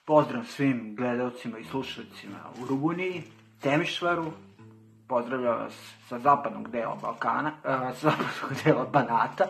Pozdrav svim gledalcima i slušalcima u Rumuniji, Temišvaru. Pozdravljam vas sa zapadnog dela Balkana, sa zapadnog dela Banata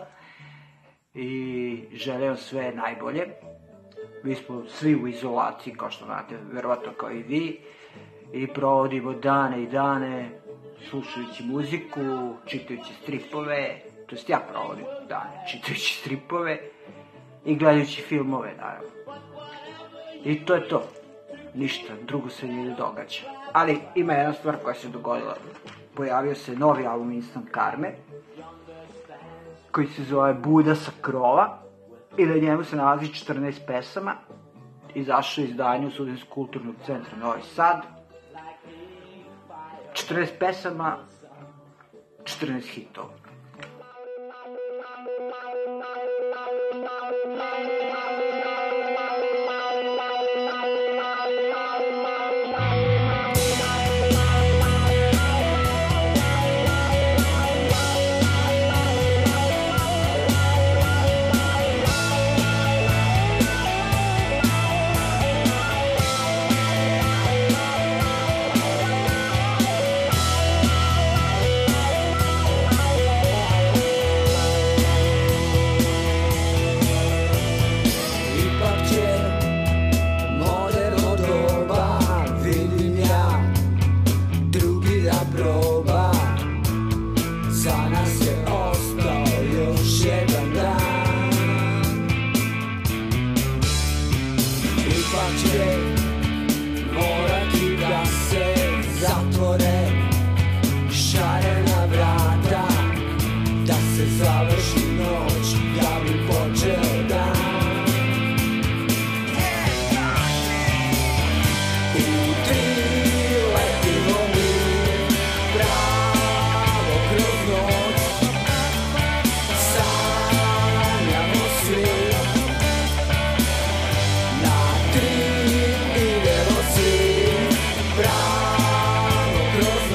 i želim sve najbolje. Mi smo svi u izolaciji, kao što znate, verovatno kao i vi, i provodimo dane i dane slušajući muziku, čitajući stripove, to jest ja provodim dane čitajući stripove i gledajući filmove, naravno. I to je to. Ništa, drugo se ne događa. Ali ima jedna stvar koja se dogodila. Pojavio se novi album Instant Karme, koji se zove Buda sa krova, i na njemu se nalazi 14 pesama. Izašao je izdanje u Studenskog kulturnog centra Novi Sad. 14 pesama, 14 hitova. Morati da se zatvore šarena vrata, da se završi noć, da bi počeo dan. U 3 letimo mi pravo kroz noć, sanjamo svi. Na 3 idemo svi pravo kroz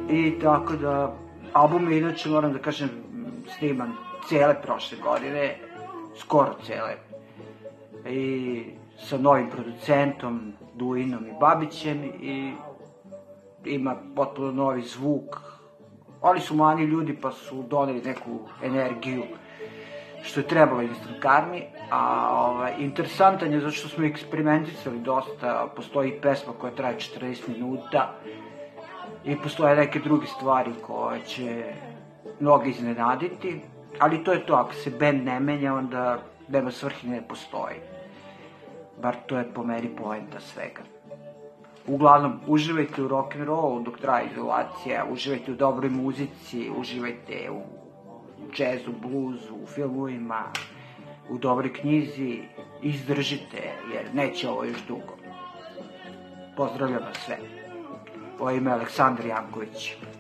I tako da, album je inače, moram da kažem, sniman cele prošle godine, skoro cele. I sa novim producentom, Duinom i Babićem, i ima potpuno novi zvuk. Oni su mladi ljudi pa su doneli neku energiju što je trebalo Instant Karmi, a interesantan je zato što smo eksperimentisali dosta, postoji pesma koja traje 40 minuta i postoje neke druge stvari koje će mnogo iznenaditi, ali to je to, ako se band ne menja, onda nema svrhe, ne postoji. Bar to je po meni poenta svega. Uglavnom, uživajte u rock'n'rollu dok traje izolacija, uživajte u dobroj muzici, uživajte u džezu, bluzu, u filmovima, u dobroj knjizi, izdržite, jer neće ovo još dugo. Pozdravljam vas sve. Ovo ime je Aleksandar Janković.